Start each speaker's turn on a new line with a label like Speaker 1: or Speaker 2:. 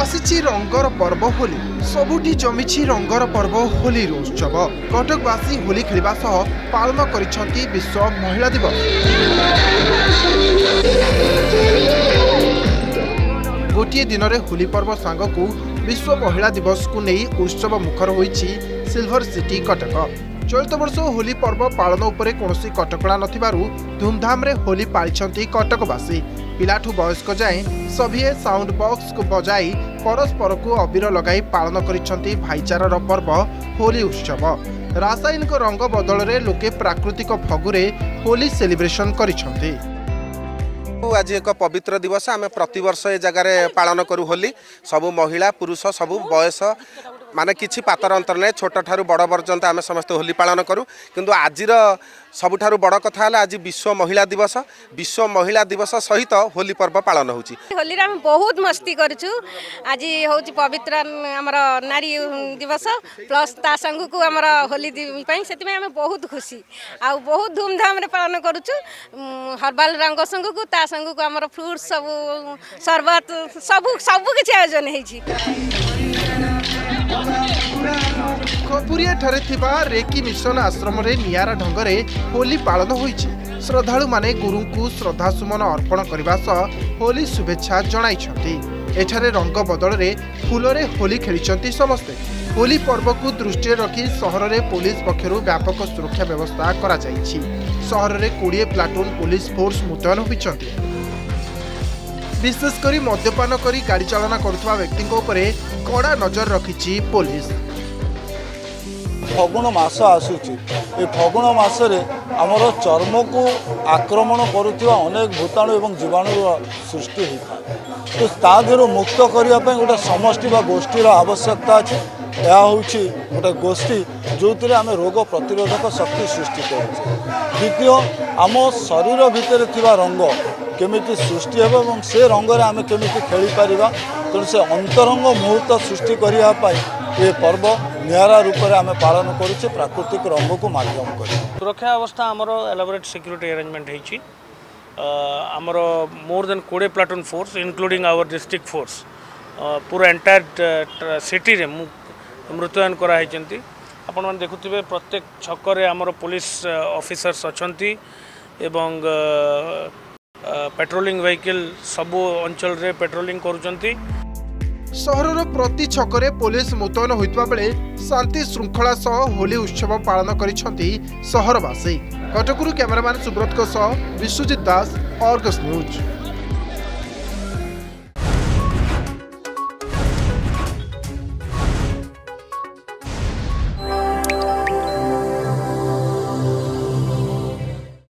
Speaker 1: आसिछि रंगर पर्व होली सबुठी जमिछि रंगर पर्व होली उत्सव कटकवासी होली खेलिबा सह पालन करिसंती विश्व महिला दिवस। गोटे दिन रे होली पर्व सांगकू विश्व महिला दिवस को नहीं उत्सव मुखर होइछि सिल्वर सिटी कटक। चलित वर्ष होली पर्व पालन उपरे कोनोसी कटकणा नथिबारु धूमधाम रे होली पालिछंती कटकवासी। पिलाठू वयस्क जाए सभीए साउंड बॉक्स को बजाई परस्पर को अबीर लगाई पालन करिछंती भाईचारार पर्व होली उत्सव। रासायनिक रंग बदल रे लोके प्राकृतिक फगुरे होली सेलिब्रेशन करिछंती।
Speaker 2: आज एक पवित्र दिवस आम प्रतिवर्ष ए जगह पालन करू होली सबु महिला पुरुष सबु बयस माने किछि पातर अंतर नहीं छोट ठारू बड़ पर्यंत आम समस्त होली पालन करूँ किंतु आजिर सबुठारु बड़ कथा है आज विश्व महिला दिवस सहित होली पर्व पालन होची।
Speaker 3: होली रे हम बहुत मस्ती करछु। आज होची पवित्र हमर नारी दिवस प्लस ता संग को हमर होली पई सेति में हम बहुत खुशी आ बहुत धूमधाम रे पालन करछु। हर्बल रंग संग को ता संग को हमर फ्रूट सब शरबत सब किछि आयोजन हेची।
Speaker 1: खपुरिया ठारे थिबा रेकी मिशन आश्रम रे नियारा ढंगरे होली पालन होईछि। श्रद्धालु माने गुरु को श्रद्धा सुमन अर्पण करबा सह होली शुभेच्छा जणाइछंती। एठारे रंग बदल रे फूल रे होली खेलिछंती समस्ते। होली पर्व को दृष्टि रखी शहर रे पुलिस पक्षरु व्यापक सुरक्षा व्यवस्था करा जाईछि। शहर रे 20 प्लाटून पुलिस फोर्स मुतयन होइछंती। विशेषकर मद्यपान करी गाड़ी चालना करुवा व्यक्ति कड़ा नजर रखी पुलिस।
Speaker 4: फगुण मास आसूची ए फगुण मासरे आमर चर्म को आक्रमण करुवा अनेक भूताणु एवं जीवाणु सृष्टि होता है। तो तादर मुक्त करने गोटे समष्टि बा गोष्ठीर आवश्यकता अच्छे। यह हूँ गोटे गोष्ठी जो आम रोग प्रतिरोधक शक्ति सृष्टि करुचे। द्वितीय आम शरीर भितर थिबा रंग केमिति सृष्टि हेबो एवं से रंग रे आम केमिति खेली पारिबा तेणु से अंतरंग मुहूर्त सृष्टि करिया पाई ये पर्व नियारा रूप में आम पालन करुचे प्राकृतिक रंग को माध्यम कर।
Speaker 5: सुरक्षा अवस्था आमर एलाबोरेट सिक्यूरिटी अरेंजमेंट होइछि। आमर more than 20 platoon force including our district force पूरा एंटायर सिटी रे मृत्युयन कराई। आपण मैंने देखुवे प्रत्येक छक आमर पुलिस ऑफिसर्स अछंती एवं पेट्रोलिंग व्हीकल सबु अंचल रे पेट्रोलिंग करुचंती।
Speaker 1: शहरर प्रति छकरे पुलिस मुतयन होइतबा बेले शांति श्रृंखला सह होली उत्सव पालन करिसंती शहरवासी। कटकरू कैमरामैन सुब्रत को सह विश्वजित दास, आर्गस न्यूज।